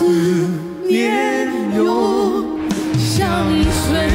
念永相随。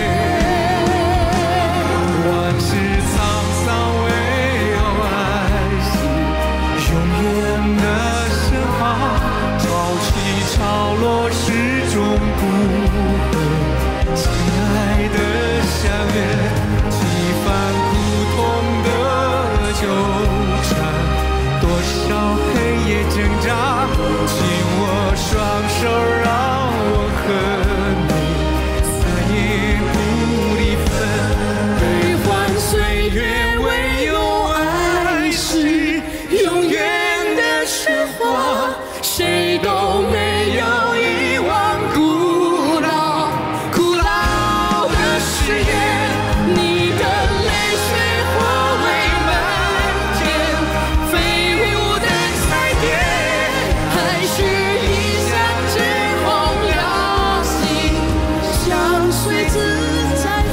万事沧桑唯有爱是永远的神话，潮起潮落始终不会。亲爱的相约，几番苦痛的纠缠，多少黑夜挣扎，紧握双手，让我和你再也不离分。 悲欢岁月，唯有爱是永远的神话，谁都没有遗忘古老古老的誓言。你的泪水化为漫天飞舞的彩蝶，还是一向之红耀心，相随自在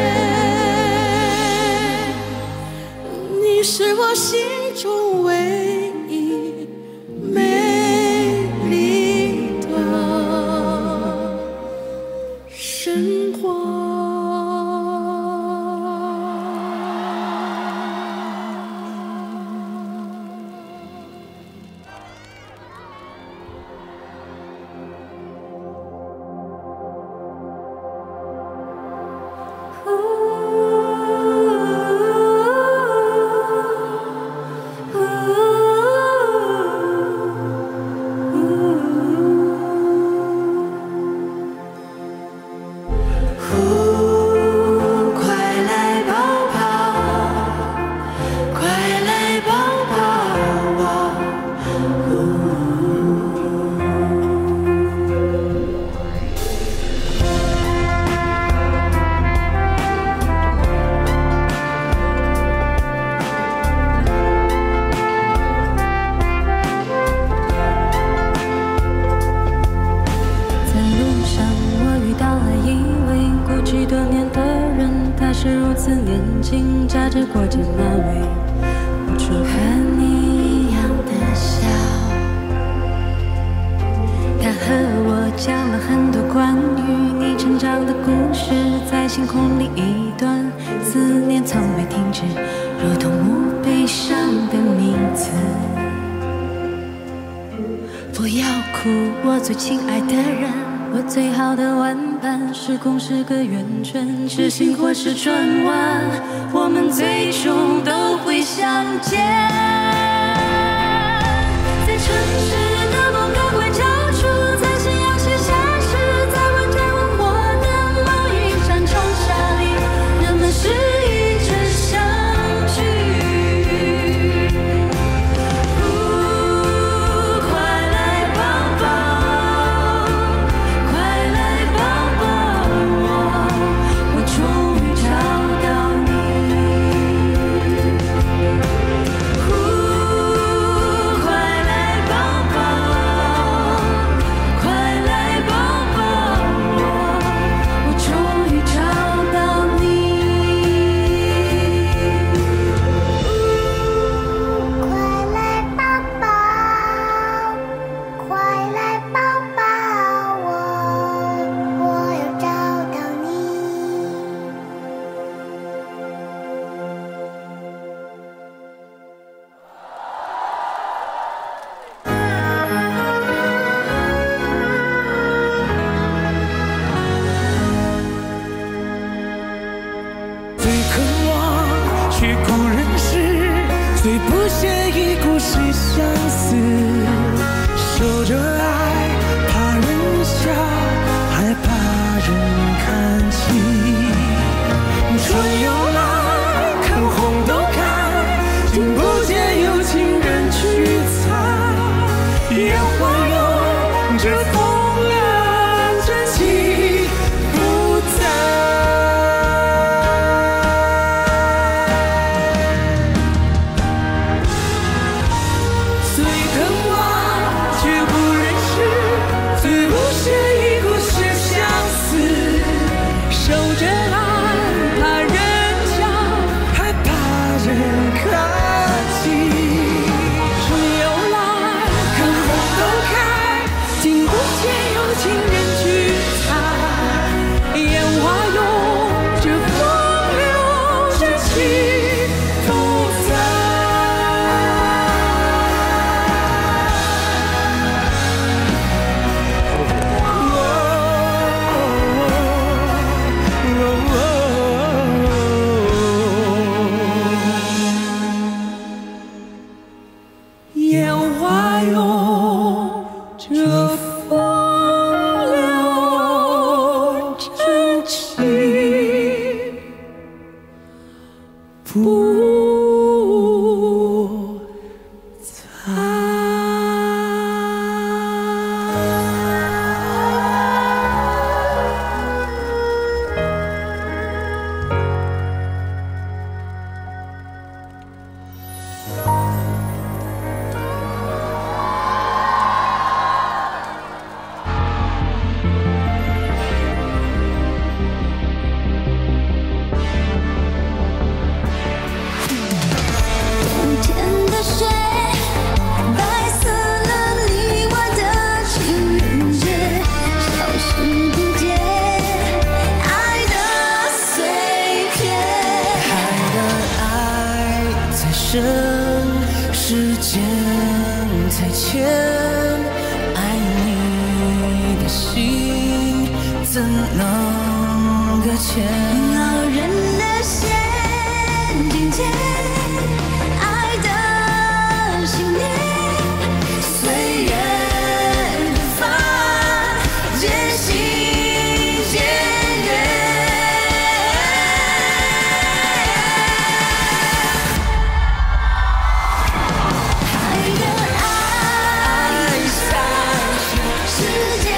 飞。你是我心中唯一美丽的神话。 扎着过肩马尾，无处和你一样的笑。他和我讲了很多关于你成长的故事，在星空里一段思念从未停止，如同无悲伤的名字。不要哭，我最亲爱的人，我最好的玩伴，时空是个圆圈，是星或是转弯，我们最终都会相见。在城市的某个拐角处，在夕阳西下时，在万家万户的某一扇窗纱里，人们是一直相聚。 最不屑一顾是相思，守着爱，怕人笑，害怕人看清。春又来，看红豆开，听不见有情人去采。烟花拥着风凉，真情不在。听不见有怎能搁浅？老人的陷阱间，爱的信念，岁月的发，渐行渐远。爱的爱像时间。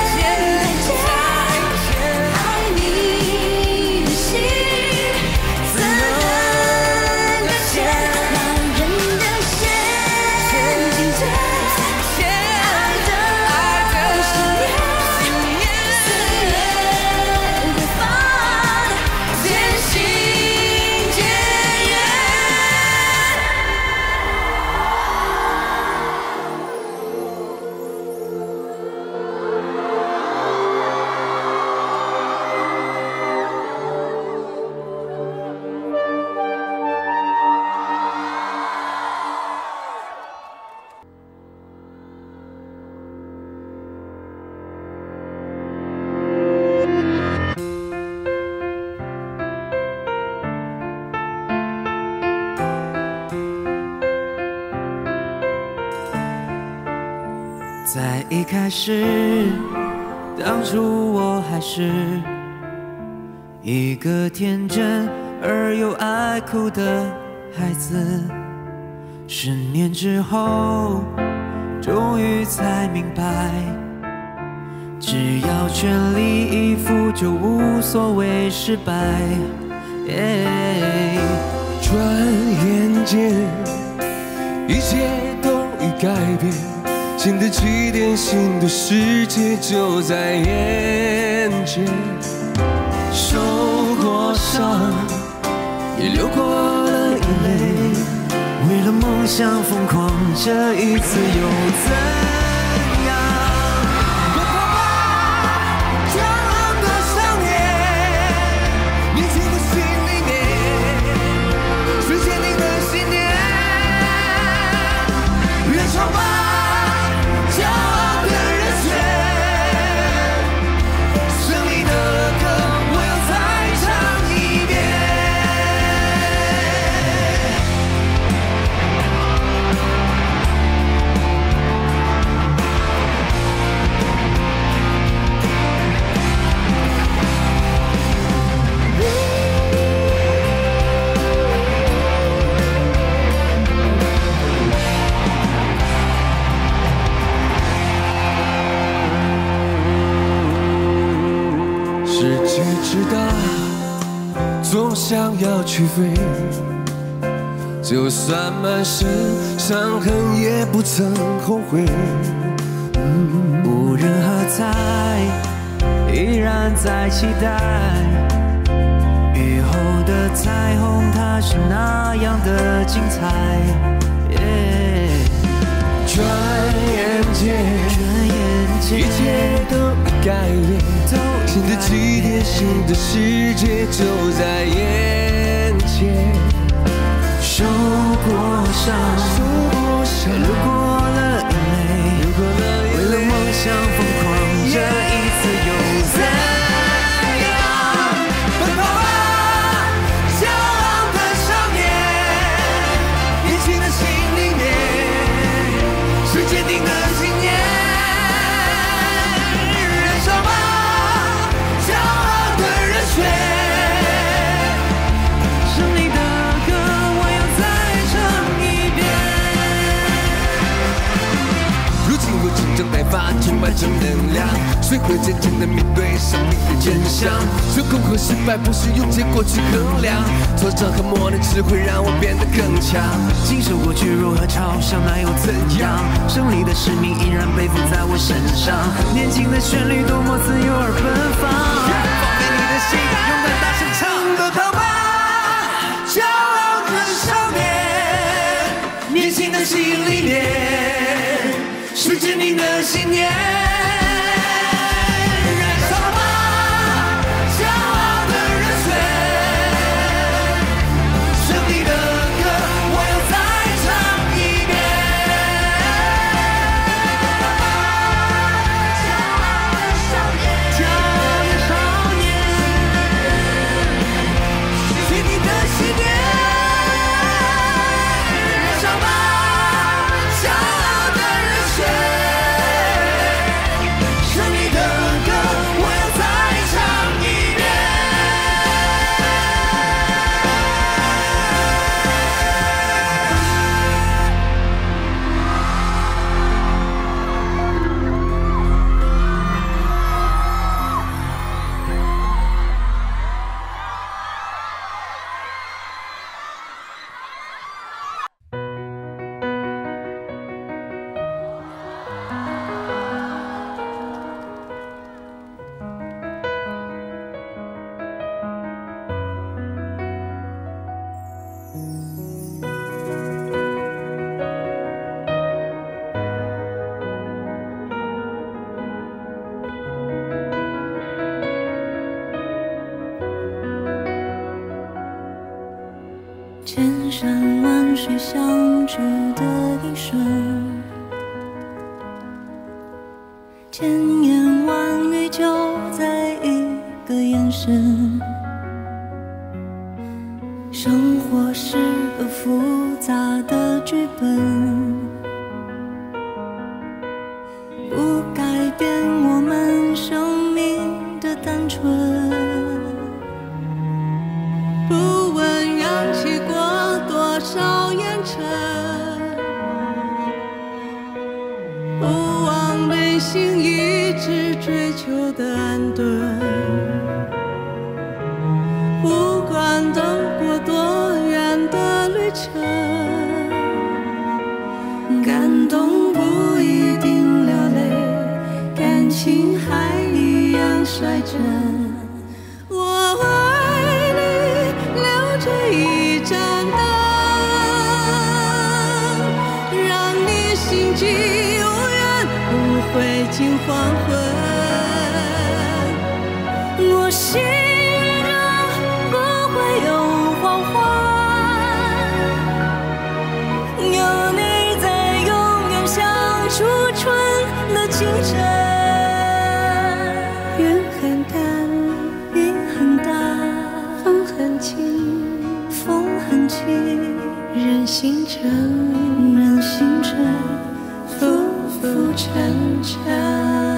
在一开始，当初我还是一个天真而又爱哭的孩子。10年之后，终于才明白，只要全力以赴，就无所谓失败。 转眼间，一切都已改变。新的起点，新的世界就在眼前。受过伤，也流过了眼泪， 为了梦想疯狂，这一次又怎样？ 奔跑吧，骄傲的少年，年轻的心里面，最坚定的信念，燃烧吧！骄傲的热血，胜利的歌我要再唱一遍。世界之大，总想要去飞，就算满身伤痕，也不曾后悔。 无人喝彩，依然在期待雨后的彩虹，它是那样的精彩。 转眼间，一切都已改变。新的起点，新的世界就在眼前。 受过伤，流过了眼泪，为了梦想疯狂，这一次又怎样？ 奔跑吧，骄傲的少年，年轻的心里面，是坚定的信念。燃烧吧！骄傲的热血， 胜利的歌我要再唱一遍。 如今我真正带发，充满正能量，学会坚强的面对生命的真相。成功和失败不是用结果去衡量，挫折和磨难只会让我变得更强。 经受过巨乳和嘲笑，那又怎样？胜利的使命依然背负在我身上。年轻的旋律多么自由而奔放， 放飞你的心，勇敢大声唱。奔跑吧，骄傲的少年，年轻的心里面，是坚定的信念。骄千山万水相聚的一瞬，千言万语就在一个眼神。生活是个复杂的剧本，不改变我们生命的单纯。不问扬起过多少烟尘，不忘内心一直追求的安顿。不管走过多远的旅程，感动不一定流泪，感情还一样率真。我为你留着一盏灯，让你心悸永远不会尽黄昏。我心中不会有黄昏，有你在永远像初春的清晨。云很淡，云很大，风很轻，风很轻，人心沉，人心沉，浮浮沉沉。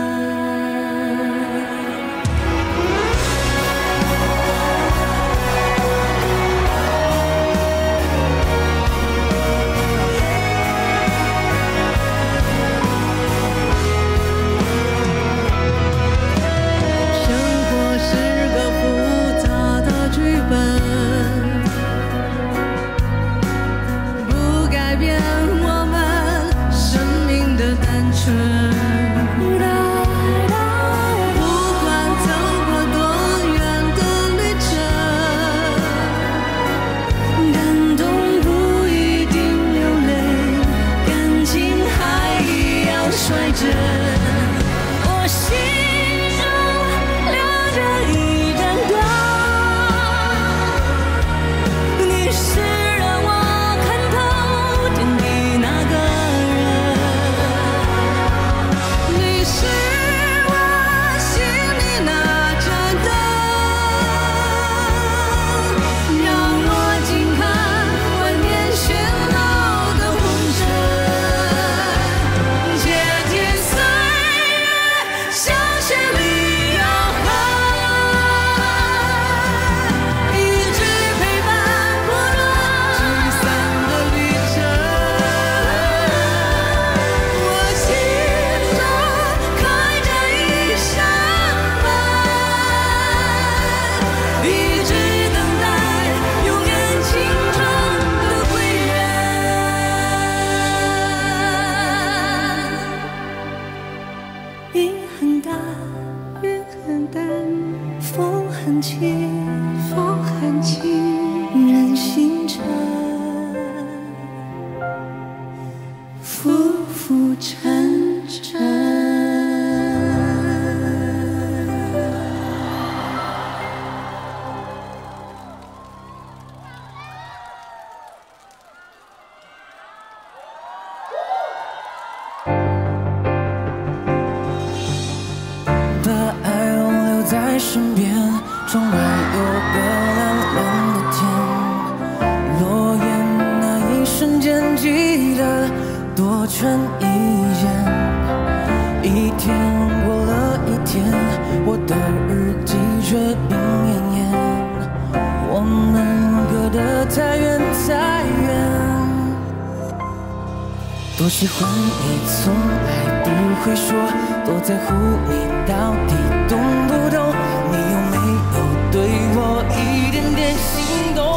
身边，窗外有个蓝蓝的天，落叶那一瞬间记得多穿一件。一天过了一天，我的日记却病恹恹。我们隔得太远太远，多喜欢你从来不会说，多在乎你到底懂不懂。你有没有对我一点点心动？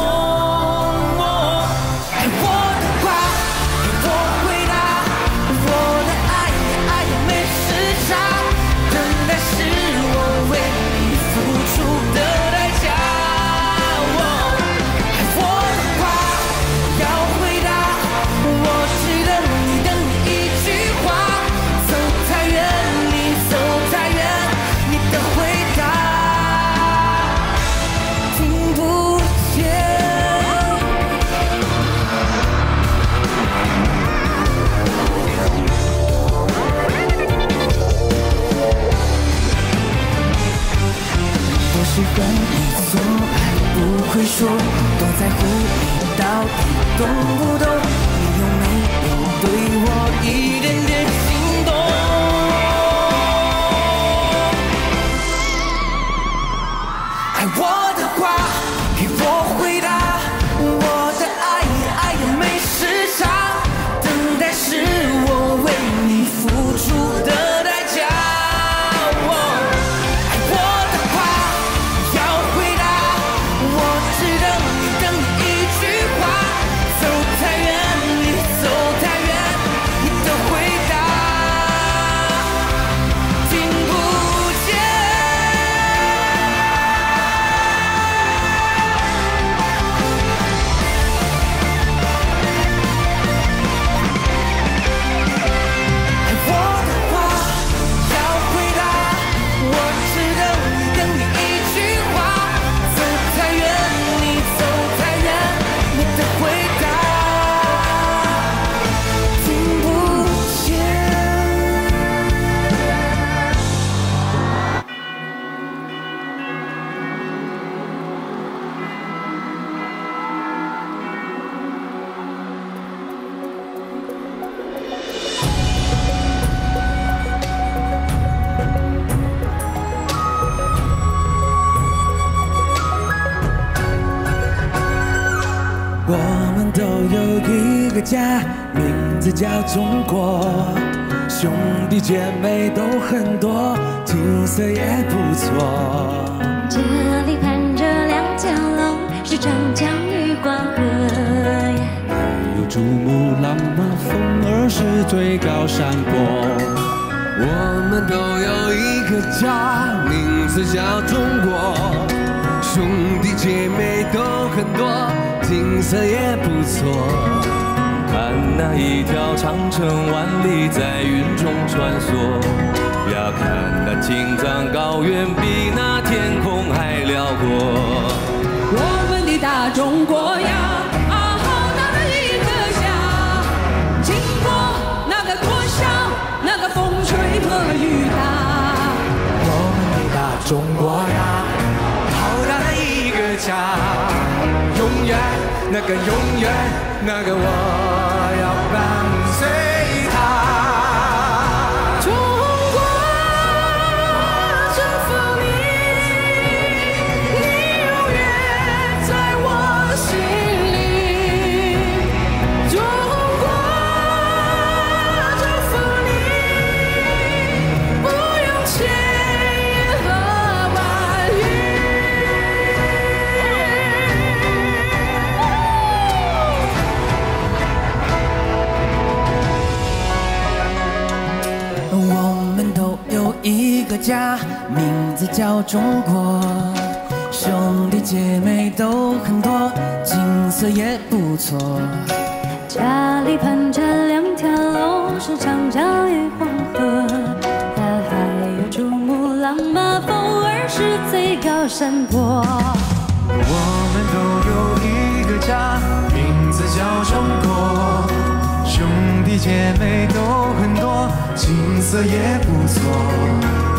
爱我的话，给我回答。我的爱也没时差，等待是我为你付出的代价。爱我的话要回答，我只等你一句话。走太远，你走太远，你恨你从来不会说，多在乎你到底懂不懂？你有没有对我一点点心动？爱我的话，给我回答。我的爱也没时差，等待是我为你付出的代价。爱我的话要回答，我只等你一句话。走太远，你走太远，你的回答听不见。我们都有一个家，名字叫中国。兄弟姐妹都很多，景色也不错。 这里盘着两条龙，是长江与黄河呀。 还有珠穆朗玛峰儿是最高山坡。 我们都有一个家，名字叫中国。兄弟姐妹都很多，景色也不错。 看那一条长城万里在云中穿梭，呀，看那青藏高原比那天空还辽阔。 我们的大中国呀，好大的一个家，经过那个多少那个风吹和雨打。 我们的大中国呀，好大的一个家，永远那个永远那个我要伴随它。 中国征服你，你永远在我心里。中国征服你，不用千言和万语。 我们都有一个家，名字叫中国。兄弟姐妹都很多，景色也不错。 家里盘着两条龙，是长江与黄河，它还有珠穆朗玛峰儿是最高山坡。 我们都有一个家，名字叫中国。兄弟姐妹都很多，景色也不错。